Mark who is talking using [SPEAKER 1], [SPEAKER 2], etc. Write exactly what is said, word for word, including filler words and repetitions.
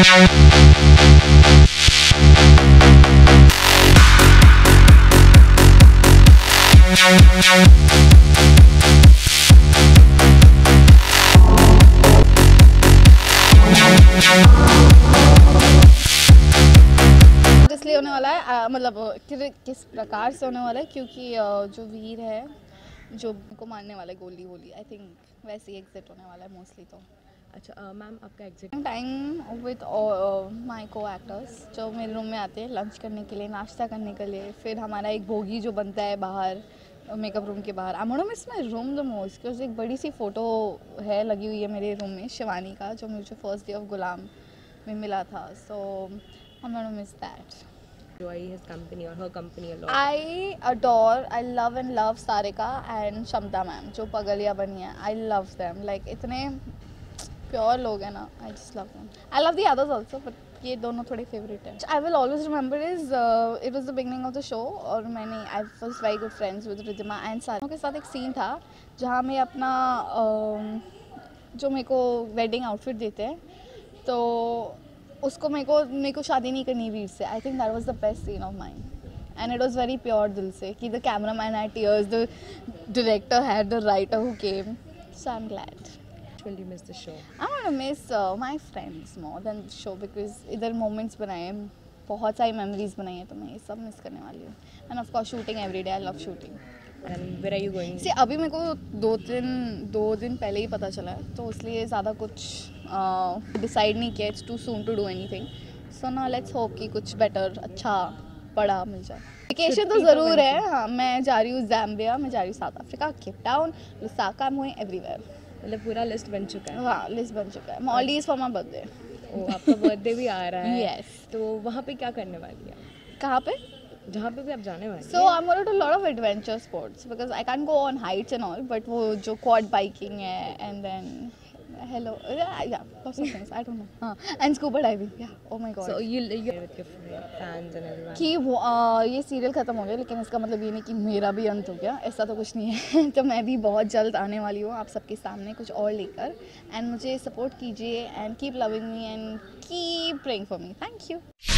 [SPEAKER 1] इसलिए होने वाला है, मतलब कि, किस प्रकार से होने वाला है, क्योंकि जो वीर है जो को मारने वाला है गोली वोली, आई थिंक वैसे ही एग्जिट होने वाला है मोस्टली। तो
[SPEAKER 2] अच्छा मैम, आपका exit
[SPEAKER 1] time with my co-actors जो मेरे रूम में आते हैं लंच करने के लिए, नाश्ता करने के लिए, फिर हमारा एक भोगी जो बनता है बाहर मेकअप रूम के बाहर। I am miss my room the most because एक बड़ी सी फ़ोटो है लगी हुई है मेरे रूम में शिवानी का, जो मुझे फर्स्ट डे ऑफ गुलाम में मिला था। So I am miss that.
[SPEAKER 2] Enjoy his company or her company a lot.
[SPEAKER 1] I adore, I love and love Sarika and Shamta ma'am जो पगलिया बनी है। I love them, like इतने प्योर लोग हैं ना, I just love them. I love the others also, but ये दोनों थोड़े फेवरेट हैं। I will always remember is uh, it was the beginning of the show और मैंने I was very good friends with Ridhima and Sarika के साथ एक scene था जहाँ मैं अपना uh, जो मेरे को वेडिंग आउटफिट देते हैं तो उसको मेरे को मेरे को शादी नहीं करनी वीर से। I think that was the best scene of mind and it was very pure दिल से कि the cameraman had tears, the director had, the writer who came, so I am glad.
[SPEAKER 2] Will you miss the show?
[SPEAKER 1] I want to miss my friends more than the show because इधर moments बनाए हैं, बहुत सारी memories बनाई हैं, तो मैं ये सब मिस करने वाली हूँ। And of course shooting every day, I love shooting.
[SPEAKER 2] And where are you going?
[SPEAKER 1] See, अभी मेरे को दो दिन दो दिन पहले ही पता चला है, तो इसलिए ज़्यादा कुछ डिसाइड uh, नहीं किया। It's too soon to do anything, so now let's hope कि कुछ बेटर अच्छा बड़ा मिल जाए। वेकेशन तो ज़रूर है। हाँ, मैं जा रही हूँ ज़ैम्बिया, मैं जा रही हूँ South Africa, Cape Town, Lusaka, मैं हुई एवरीवेयर।
[SPEAKER 2] मतलब पूरा लिस्ट बन चुका है?
[SPEAKER 1] हाँ, लिस्ट बन चुका है। Maldives for my birthday.
[SPEAKER 2] Oh, आपका बर्थडे भी आ रहा है?
[SPEAKER 1] यस।
[SPEAKER 2] तो वहाँ पे क्या करने वाली है?
[SPEAKER 1] कहाँ पे?
[SPEAKER 2] जहाँ पे भी आप जाने वाली हैं?
[SPEAKER 1] So I'm going to do a lot of adventure sports because I can't go on heights and all, but वो जो quad biking है and then hello yeah yeah lots of things I don't know हाँ and scuba diving yeah oh my god.
[SPEAKER 2] So you you with your fans and everyone?
[SPEAKER 1] कि वो आ, ये serial ख़त्म हो गया, लेकिन इसका मतलब ये नहीं कि मेरा भी अंत हो गया, ऐसा तो कुछ नहीं है। तो मैं भी बहुत जल्द आने वाली हूँ आप सबके सामने कुछ और लेकर, एंड मुझे सपोर्ट कीजिए and keep loving me and keep praying for me. Thank you.